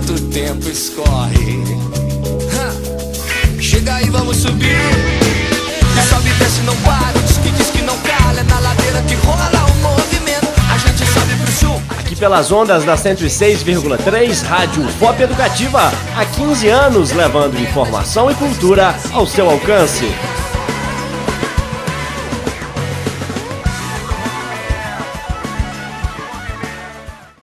enquanto o tempo escorre. Chega aí, vamos subir. E sobe e desce, não para. Diz que não cala. É na ladeira que rola o movimento. A gente sobe pro sul. Aqui pelas ondas da 106,3, Rádio FOP Educativa. Há 15 anos levando informação e cultura ao seu alcance.